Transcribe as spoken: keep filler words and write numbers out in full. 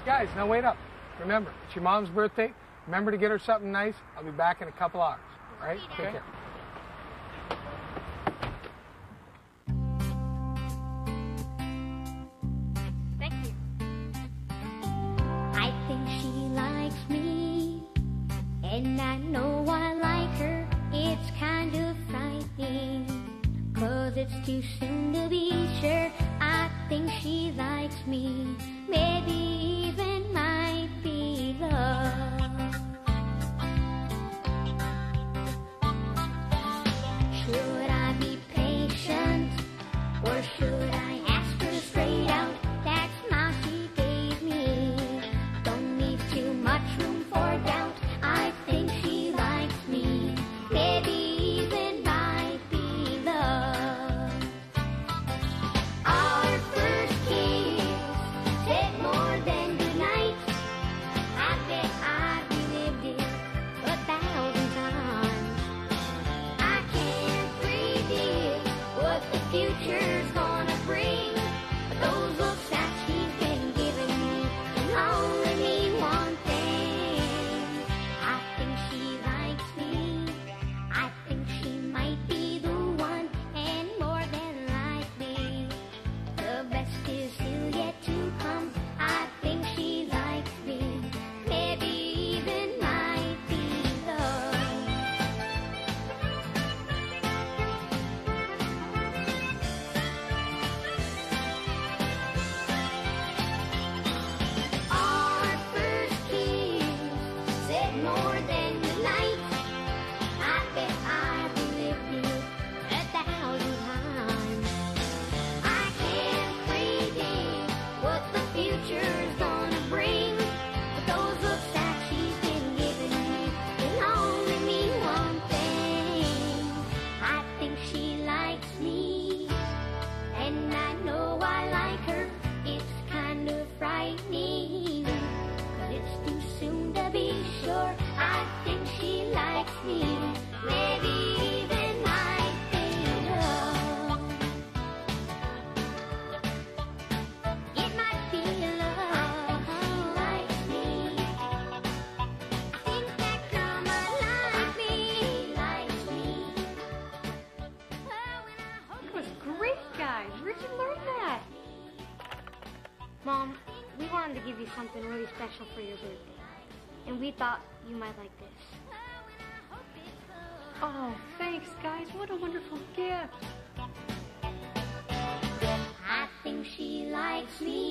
Guys, now wait up. Remember, it's your mom's birthday. Remember to get her something nice. I'll be back in a couple hours. All right? Take care. Thank you. I think she likes me, and I know I like her. It's kind of frightening, 'cause it's too soon to be sure. I think she likes me, maybe even might be love. Should I be patient, or should I ask her straight out? That smile she gave me don't leave too much room for doubt. I think she likes me, maybe even might be love. Our first kiss said more than goodnight. I bet I've relived it a thousand times. I can't predict what the future's gonna bring, but those looks that she's been giving me can only mean one thing. I think she likes me. I think she might be the one, and more than likely, the best is still yet to come. I think she likes me, maybe even might be love. Our first kiss said more than goodnight. I bet I've lived it a thousand times. I can't predict what the future's gonna bring, but those looks that she's been giving me can only mean one thing. I think she likes me, and I know I like her. It's kind of frightening, but it's too soon to be sure. I think she likes me, maybe even might be love. It might be love. She likes me. I think that girl might like me. She likes me. Oh, and I hope That was great, guys. Where'd you learn that? Mom, we wanted to give you something really special for your birthday, and we thought you might like this. Oh, thanks, guys. What a wonderful gift. I think she likes me.